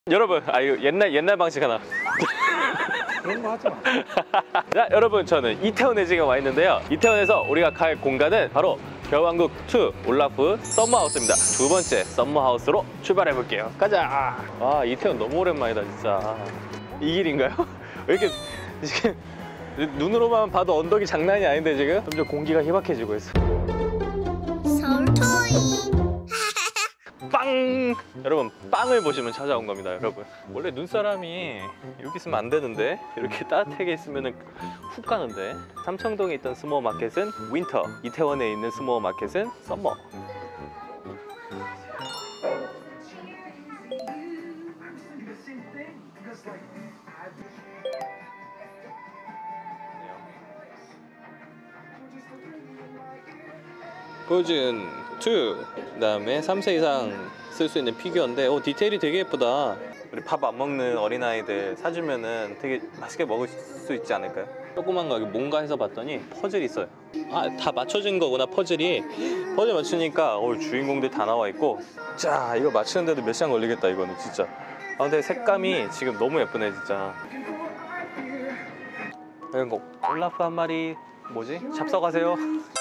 여러분, 이거 옛날 방식 하나. 그런 거 하지 마. 자, 여러분, 저는 이태원에 지금 와 있는데요. 이태원에서 우리가 갈 공간은 바로 겨울왕국 2 올라프 썸머하우스입니다. 두 번째 썸머하우스로 출발해 볼게요. 가자. 와, 이태원 너무 오랜만이다 진짜. 이 길인가요? 왜 이렇게 지금 눈으로만 봐도 언덕이 장난이 아닌데 지금 점점 공기가 희박해지고 있어. 서울토이. 빵! 여러분, 빵을 보시면 찾아온 겁니다. 여러분, 원래 눈사람이 여기 있으면 안 되는데 이렇게 따뜻하게 있으면 훅 가는데. 삼청동에 있던 스모어 마켓은 윈터, 이태원에 있는 스모어 마켓은 썸머. 포즈는 2, 그 다음에 3세 이상 쓸 수 있는 피규어인데 디테일이 되게 예쁘다. 우리 밥 안 먹는 어린아이들 사주면은 되게 맛있게 먹을 수 있지 않을까요? 조그만 거 뭔가 해서 봤더니 퍼즐이 있어요. 다 맞춰진 거구나. 퍼즐 맞추니까 주인공들 다 나와 있고. 자, 이거 맞추는데도 몇 시간 걸리겠다 이거는 진짜. 근데 색감이 지금 너무 예쁘네 진짜. 이런 거 올라프 한 마리 뭐지? 잡숴가세요.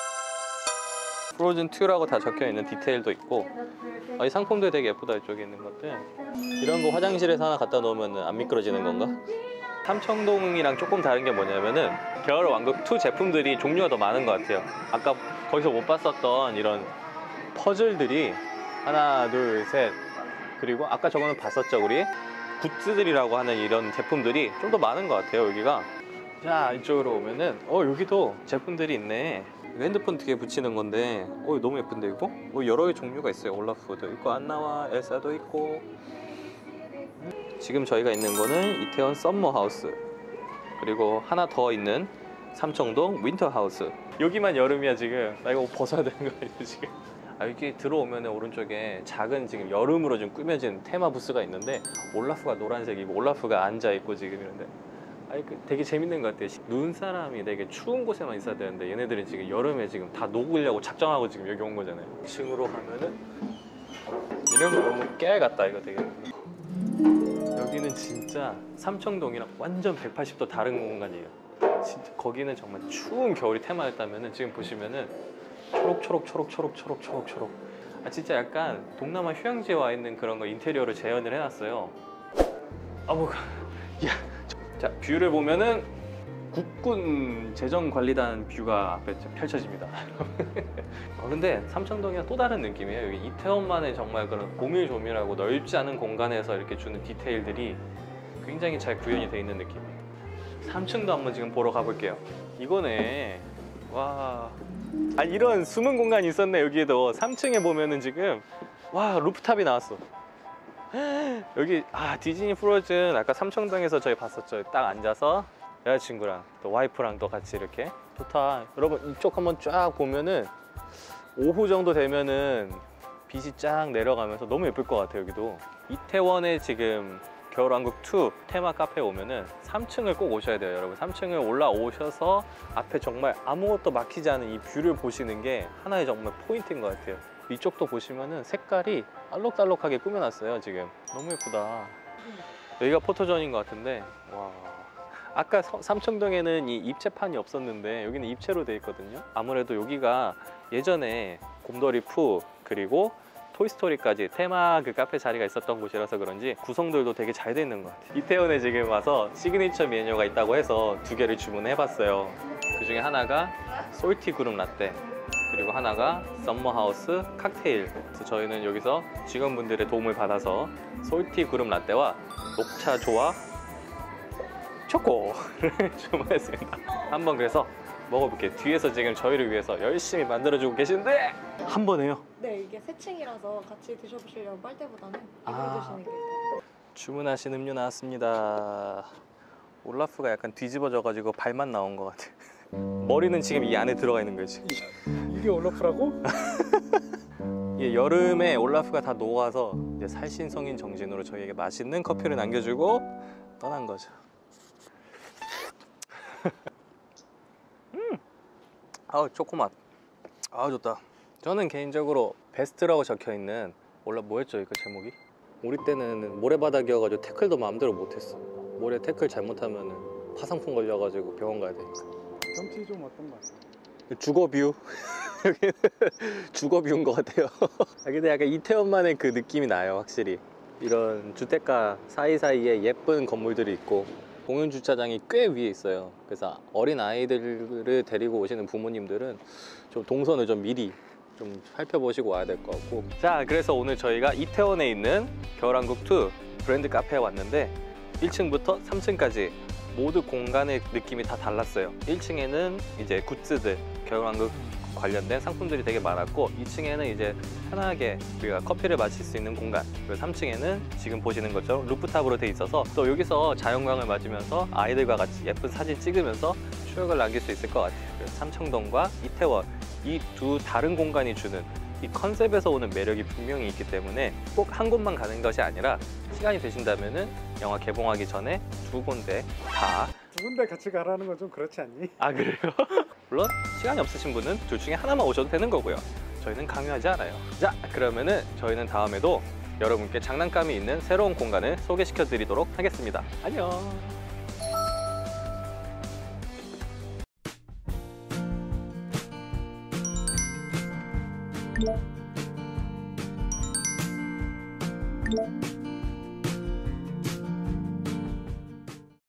프로즌 2라고 다 적혀있는 디테일도 있고. 이 상품도 되게 예쁘다. 이쪽에 있는 것들 이런 거 화장실에서 하나 갖다 놓으면 안 미끄러지는 건가? 삼청동이랑 조금 다른 게 뭐냐면은 겨울왕국 2 제품들이 종류가 더 많은 것 같아요. 아까 거기서 못 봤었던 이런 퍼즐들이 하나 둘 셋, 그리고 아까 저거는 봤었죠 우리? 굿즈들이라고 하는 이런 제품들이 좀 더 많은 것 같아요 여기가. 자, 이쪽으로 오면은 여기도 제품들이 있네. 핸드폰 뒤에 붙이는 건데 너무 예쁜데 이거? 여러 개 종류가 있어요. 올라프도 있고 안나와 엘사도 있고. 지금 저희가 있는 거는 이태원 썸머하우스, 그리고 하나 더 있는 삼청동 윈터하우스. 여기만 여름이야 지금. 나 이거 벗어야 되는 거 아니야 지금? 여기 들어오면 오른쪽에 작은 지금 여름으로 좀 꾸며진 테마 부스가 있는데 올라프가 노란색이고 올라프가 앉아있고 지금 이런데 되게 재밌는 것 같아요. 눈사람이 되게 추운 곳에만 있어야 되는데 얘네들은 지금 여름에 지금 다 녹으려고 작정하고 지금 여기 온 거잖아요. 2층으로 가면은 이런 거 너무 깨알 같다. 이거 되게. 여기는 진짜 삼청동이랑 완전 180도 다른 공간이에요. 진짜 거기는 정말 추운 겨울이 테마였다면은 지금 보시면은 초록. 진짜 약간 동남아 휴양지에 와 있는 그런 거 인테리어를 재현을 해놨어요. 자, 뷰를 보면은 국군 재정관리단 뷰가 앞에 펼쳐집니다. 근데 삼청동이랑 또 다른 느낌이에요. 여기 이태원만의 정말 그런 고밀조밀하고 넓지 않은 공간에서 이렇게 주는 디테일들이 굉장히 잘 구현이 되어 있는 느낌이에요. 3층도 한번 지금 보러 가볼게요. 이거네. 와, 이런 숨은 공간이 있었네. 여기에도 3층에 보면은 지금 루프탑이 나왔어. 여기 디즈니 프로즌 아까 삼청동에서 저희 봤었죠. 딱 앉아서 여자친구랑 또 와이프랑 또 같이 이렇게 좋다. 여러분, 이쪽 한번 쫙 보면은 오후 정도 되면은 빛이 쫙 내려가면서 너무 예쁠 것 같아요. 여기도 이태원에 지금 겨울왕국 2 테마 카페에 오면은 3층을 꼭 오셔야 돼요. 여러분, 3층을 올라오셔서 앞에 정말 아무것도 막히지 않은 이 뷰를 보시는 게 하나의 정말 포인트인 것 같아요. 이쪽도 보시면은 색깔이 알록달록하게 꾸며놨어요. 지금 너무 예쁘다. 여기가 포토존인 것 같은데, 와, 아까 삼청동에는 이 입체판이 없었는데 여기는 입체로 돼 있거든요. 아무래도 여기가 예전에 곰돌이 푸 그리고 토이스토리까지 테마 그 카페 자리가 있었던 곳이라서 그런지 구성들도 되게 잘 돼 있는 것 같아요. 이태원에 지금 와서 시그니처 메뉴가 있다고 해서 2개를 주문해봤어요. 그 중에 하나가 솔티 구름 라떼, 그리고 하나가 썸머하우스 칵테일. 그래서 저희는 여기서 직원분들의 도움을 받아서 솔티 구름 라떼와 녹차 조합 초코를 주문했습니다. 한번 그래서 먹어볼게요. 뒤에서 지금 저희를 위해서 열심히 만들어주고 계신데 한 번 해요. 네, 이게 새 층이라서 같이 드셔보시려면 빨대보다는 이거 드시는 게 더. 주문하신 음료 나왔습니다. 올라프가 약간 뒤집어져가지고 발만 나온 것 같아. 머리는 지금 이 안에 들어가 있는 거지. 이게 올라프라고? 여름에 올라프가 다 녹아서 이제 살신성인 정신으로 저희에게 맛있는 커피를 남겨주고 떠난 거죠. 초코맛. 좋다. 저는 개인적으로 베스트라고 적혀있는 뭐였죠 이거 제목이? 우리 때는 모래바닥이어가지고 태클도 마음대로 못했어. 모래 태클 잘못하면 화상풍 걸려가지고 병원 가야 되니까. 경치 좀 어떤 것 같아요? 주거뷰. 여기는 주거뷰인 것 같아요. 근데 약간 이태원만의 그 느낌이 나요, 확실히. 이런 주택가 사이사이에 예쁜 건물들이 있고 공영주차장이 꽤 위에 있어요. 그래서 어린 아이들을 데리고 오시는 부모님들은 좀 동선을 좀 미리 좀 살펴보시고 와야 될 것 같고. 자, 그래서 오늘 저희가 이태원에 있는 겨울왕국2 브랜드 카페에 왔는데 1층부터 3층까지 모두 공간의 느낌이 다 달랐어요. 1층에는 이제 굿즈들, 겨울왕국 관련된 상품들이 되게 많았고 2층에는 이제 편하게 우리가 커피를 마실 수 있는 공간, 그리고 3층에는 지금 보시는 것처럼 루프탑으로 돼 있어서 또 여기서 자연광을 맞으면서 아이들과 같이 예쁜 사진 찍으면서 추억을 남길 수 있을 것 같아요. 그래서 삼청동과 이태원, 이 두 다른 공간이 주는 이 컨셉에서 오는 매력이 분명히 있기 때문에 꼭 한 곳만 가는 것이 아니라 시간이 되신다면은 영화 개봉하기 전에 두 군데 다. 두 군데 같이 가라는 건 좀 그렇지 않니? 아, 그래요? 물론 시간이 없으신 분은 둘 중에 하나만 오셔도 되는 거고요. 저희는 강요하지 않아요. 자, 그러면은 저희는 다음에도 여러분께 장난감이 있는 새로운 공간을 소개시켜 드리도록 하겠습니다. 안녕. 네.